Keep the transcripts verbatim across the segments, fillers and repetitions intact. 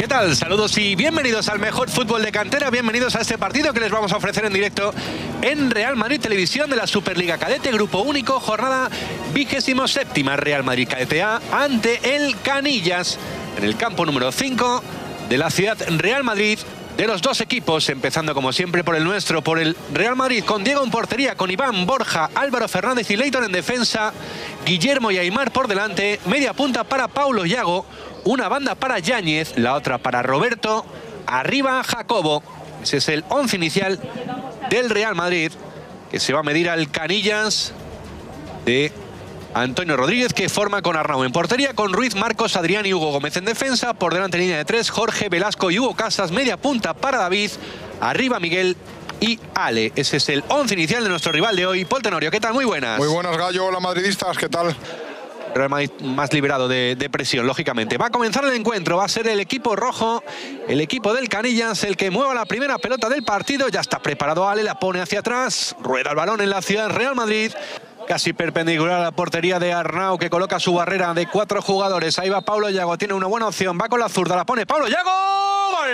¿Qué tal? Saludos y bienvenidos al mejor fútbol de cantera. Bienvenidos a este partido que les vamos a ofrecer en directo en Real Madrid Televisión de la Superliga Cadete, Grupo Único, jornada vigésimo séptima. Real Madrid Cadete A ante el Canillas en el campo número cinco de la ciudad Real Madrid. De los dos equipos, empezando como siempre por el nuestro, por el Real Madrid, con Diego en portería, con Iván, Borja, Álvaro Fernández y Leighton en defensa, Guillermo y Aimar por delante, media punta para Paulo Yago, una banda para Yáñez, la otra para Roberto, arriba Jacobo. Ese es el once inicial del Real Madrid, que se va a medir al Canillas de Antonio Rodríguez, que forma con Arnau en portería, con Ruiz, Marcos, Adrián y Hugo Gómez en defensa. Por delante línea de tres, Jorge, Velasco y Hugo Casas. Media punta para David. Arriba Miguel y Ale. Ese es el once inicial de nuestro rival de hoy. Paul Tenorio, ¿qué tal? Muy buenas. Muy buenas, Gallo. Hola, madridistas. ¿Qué tal? Real Madrid más liberado de, de presión, lógicamente. Va a comenzar el encuentro. Va a ser el equipo rojo, el equipo del Canillas, el que mueva la primera pelota del partido. Ya está preparado Ale, la pone hacia atrás. Rueda el balón en la ciudad Real Madrid. Casi perpendicular a la portería de Arnau, que coloca su barrera de cuatro jugadores. Ahí va Paulo Yago, tiene una buena opción. Va con la zurda, la pone Paulo Yago. ¡Gol!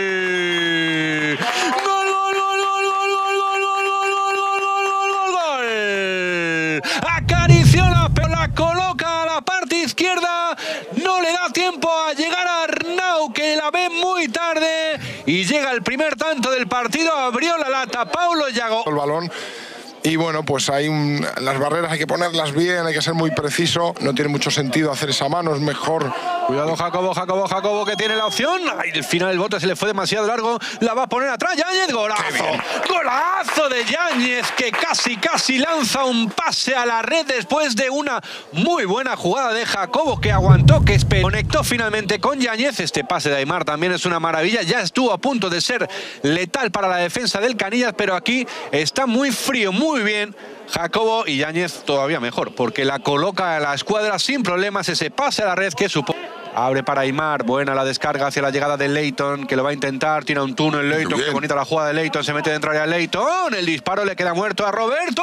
¡Gol, gol, gol, gol, gol, gol, gol, gol, gol, gol, gol! Acarició la pelota, la coloca a la parte izquierda. No le da tiempo a llegar a Arnau, que la ve muy tarde. Y llega el primer tanto del partido. Abrió la lata Paulo Yago. El balón. Y bueno, pues hay un, las barreras hay que ponerlas bien, hay que ser muy preciso. No tiene mucho sentido hacer esa mano, es mejor. Cuidado Jacobo, Jacobo, Jacobo, que tiene la opción. Ay, el final del bote se le fue demasiado largo. La va a poner atrás. Yáñez, golazo. Golazo de Yáñez, que casi, casi lanza un pase a la red después de una muy buena jugada de Jacobo, que aguantó, que conectó finalmente con Yáñez. Este pase de Aimar también es una maravilla. Ya estuvo a punto de ser letal para la defensa del Canillas, pero aquí está muy frío, muy Muy bien Jacobo, y Yáñez todavía mejor, porque la coloca a la escuadra sin problemas. Ese pase a la red que supone. Abre para Aimar, buena la descarga hacia la llegada de Leighton, que lo va a intentar, tira un túnel Leighton, qué bonita la jugada de Leighton, se mete dentro de Leighton, el disparo le queda muerto a Roberto,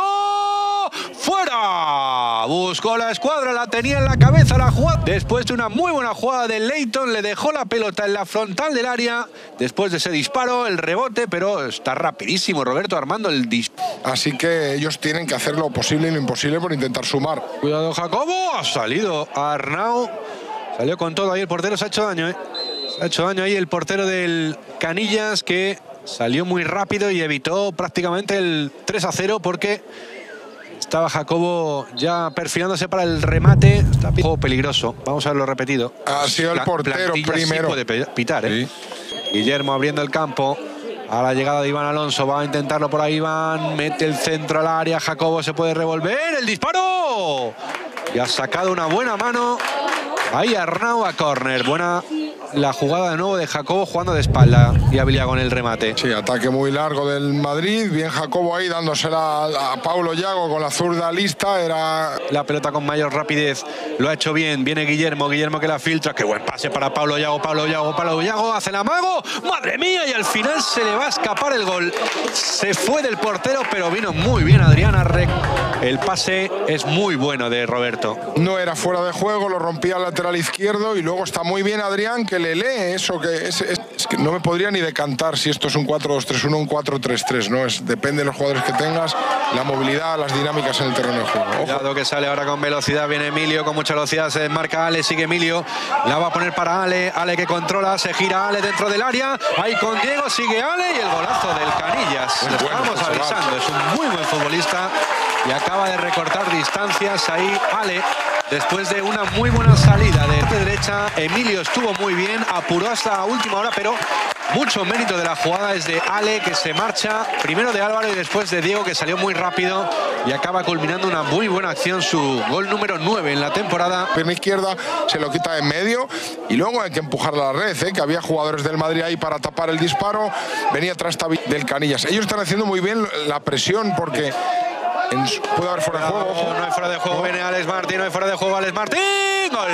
¡fuera! Buscó la escuadra, la tenía en la cabeza la jugada, después de una muy buena jugada de Leighton, le dejó la pelota en la frontal del área, después de ese disparo, el rebote, pero está rapidísimo Roberto armando el disparo. Así que ellos tienen que hacer lo posible y lo imposible por intentar sumar. Cuidado Jacobo, ha salido Arnau. Salió con todo ahí el portero, se ha hecho daño, ¿eh? Se ha hecho daño ahí el portero del Canillas, que salió muy rápido y evitó prácticamente el tres a cero, porque estaba Jacobo ya perfilándose para el remate. Está un juego peligroso. Vamos a verlo repetido. Ha sido el portero primero. Sí puede pitar, ¿eh? Sí. Guillermo abriendo el campo. A la llegada de Iván Alonso, va a intentarlo por ahí Iván, mete el centro al área, Jacobo se puede revolver, el disparo. Y ha sacado una buena mano. Ahí Arnau a córner. Buena la jugada de nuevo de Jacobo jugando de espalda y habilidad con el remate. Sí, ataque muy largo del Madrid. Bien Jacobo ahí dándosela a Paulo Yago con la zurda lista. Era la pelota con mayor rapidez. Lo ha hecho bien. Viene Guillermo. Guillermo que la filtra. Qué buen pase para Paulo Yago. Paulo Yago. Paulo Yago hace el amago. ¡Madre mía! Y al final se le va a escapar el gol. Se fue del portero, pero vino muy bien Adrián Arrec. El pase es muy bueno de Roberto. No era fuera de juego. Lo rompía al lateral izquierdo. Y luego está muy bien Adrián, que le lee eso, que es, es, es que no me podría ni decantar si esto es un cuatro dos tres uno o un cuatro tres tres, ¿no? Es, depende de los jugadores que tengas, la movilidad, las dinámicas en el terreno de juego. Ojo. Cuidado que sale ahora con velocidad, viene Emilio con mucha velocidad, se marca Ale, sigue Emilio, la va a poner para Ale, Ale que controla, se gira Ale dentro del área, ahí con Diego, sigue Ale y el golazo del Canillas. Bueno, lo estamos bueno, avisando, es un muy buen futbolista y acaba de recortar distancias ahí Ale. Después de una muy buena salida de derecha, Emilio estuvo muy bien, apuró hasta la última hora, pero mucho mérito de la jugada es de Ale, que se marcha primero de Álvaro y después de Diego, que salió muy rápido y acaba culminando una muy buena acción, su gol número nueve en la temporada. Pierna izquierda, se lo quita en medio y luego hay que empujar a la red, ¿eh? Que había jugadores del Madrid ahí para tapar el disparo, venía atrás del Canillas. Ellos están haciendo muy bien la presión porque... En, puede haber fuera de juego. Ojo. No hay fuera de juego, viene Alex Martín, no hay fuera de juego, Alex Martín. ¡Gol!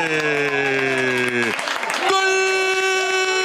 ¡Gol!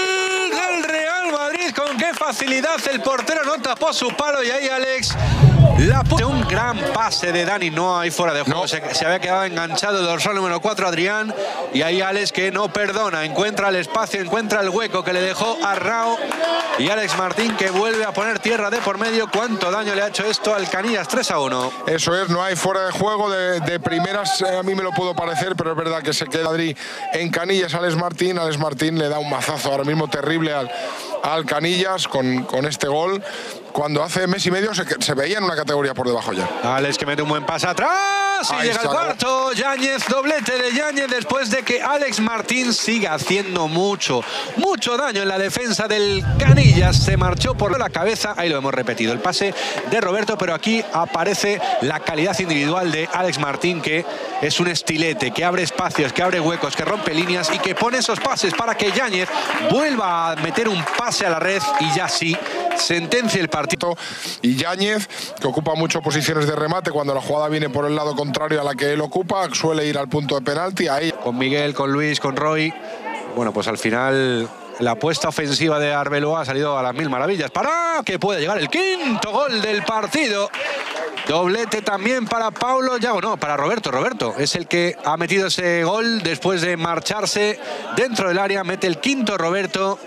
¡Del Real Madrid! Con qué facilidad el portero no tapó su palo y ahí Alex La un gran pase de Dani, no hay fuera de juego, no. se, se había quedado enganchado el dorsal número cuatro, Adrián, y ahí Alex, que no perdona, encuentra el espacio, encuentra el hueco que le dejó a Rao, y Alex Martín, que vuelve a poner tierra de por medio. ¿Cuánto daño le ha hecho esto al Canillas? tres a uno. Eso es, no hay fuera de juego, de, de primeras eh, a mí me lo puedo parecer, pero es verdad que se queda Adri en Canillas. Alex Martín, Alex Martín le da un mazazo ahora mismo terrible al, al Canillas con, con este gol. Cuando hace mes y medio se, se veía en una categoría por debajo ya. Alex, que mete un buen pase atrás y Ahí llega el cuarto. Yáñez, doblete de Yáñez después de que Alex Martín siga haciendo mucho, mucho daño en la defensa del Canillas. Se marchó por la cabeza, ahí lo hemos repetido, el pase de Roberto, pero aquí aparece la calidad individual de Alex Martín, que es un estilete, que abre espacios, que abre huecos, que rompe líneas y que pone esos pases para que Yáñez vuelva a meter un pase a la red y ya sí sentencia el partido. Y Yáñez, que ocupa mucho posiciones de remate cuando la jugada viene por el lado contrario a la que él ocupa, suele ir al punto de penalti. Ahí. Con Miguel, con Luis, con Roy. Bueno, pues al final la apuesta ofensiva de Arbeloa ha salido a las mil maravillas. Para que pueda llegar el quinto gol del partido. Doblete también para Paulo Yago, no, para Roberto. Roberto es el que ha metido ese gol después de marcharse dentro del área. Mete el quinto Roberto.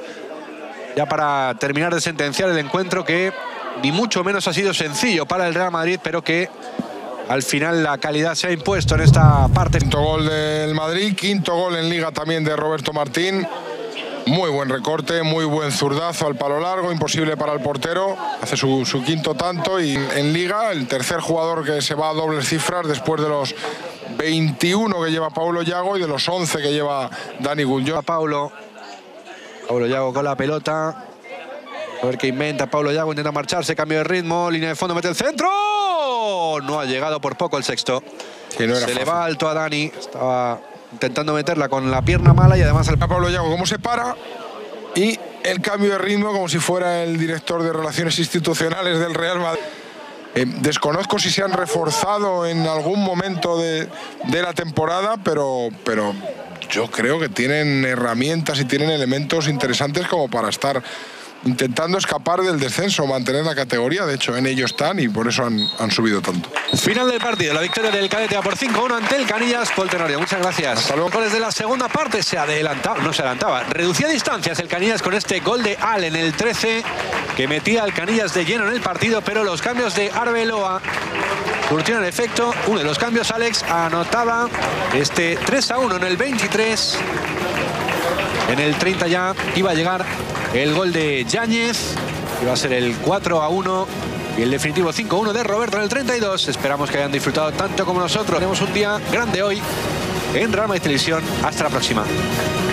Ya para terminar de sentenciar el encuentro, que ni mucho menos ha sido sencillo para el Real Madrid, pero que al final la calidad se ha impuesto en esta parte. Quinto gol del Madrid, quinto gol en Liga también de Roberto Martín. Muy buen recorte, muy buen zurdazo al palo largo, imposible para el portero. Hace su, su quinto tanto y en Liga el tercer jugador que se va a dobles cifras después de los veintiuno que lleva Paulo Yago y de los once que lleva Dani Gullón. Paulo. Paulo Yago con la pelota. A ver qué inventa Paulo Yago. Intenta marcharse, cambio de ritmo. Línea de fondo, mete el centro. No ha llegado por poco el sexto. Sí, no era Se fácil. le va alto a Dani. Estaba intentando meterla con la pierna mala y además el... A Paulo Yago cómo se para y el cambio de ritmo como si fuera el director de Relaciones Institucionales del Real Madrid. Eh, desconozco si se han reforzado en algún momento de, de la temporada, pero... pero yo creo que tienen herramientas y tienen elementos interesantes como para estar intentando escapar del descenso, mantener la categoría. De hecho, en ello están y por eso han, han subido tanto. Final del partido, la victoria del Cadete a por cinco a uno ante el Canillas. Paul Tenorio, muchas gracias. Hasta luego. Desde la segunda parte se adelantaba, no se adelantaba, reducía distancias el Canillas con este gol de Al en el trece, que metía al Canillas de lleno en el partido, pero los cambios de Arbeloa surtieron efecto. Uno de los cambios, Alex, anotaba este tres a uno en el veintitrés. En el treinta ya iba a llegar el gol de Yáñez, iba a ser el cuatro a uno y el definitivo cinco a uno de Roberto en el treinta y dos. Esperamos que hayan disfrutado tanto como nosotros. Tenemos un día grande hoy en Real Madrid Televisión. Hasta la próxima.